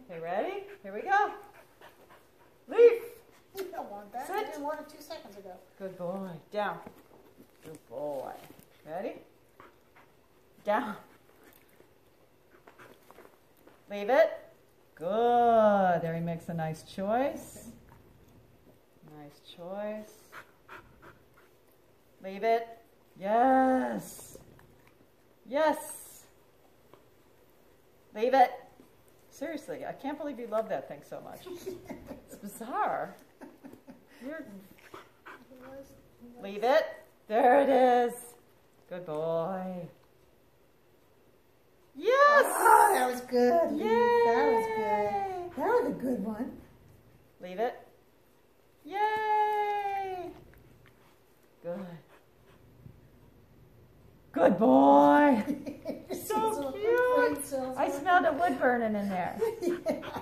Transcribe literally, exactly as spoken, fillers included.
Okay, ready? Here we go. Leif. You don't want that. Sit. I didn't want it two seconds ago. Good boy. Down. Good boy. Ready? Down. Leave it. Good. There he makes a nice choice. Nice choice. Leave it. Yes. Yes. Leave it. Seriously, I can't believe you love that thing so much. It's bizarre. You're... Leave it. There it is. Good boy. Yes! Oh, that was good. Yay! That was good. That was a good one. Leave it. Yay! Good. Good boy. So cute. I smelled a wood burning in there. Yeah.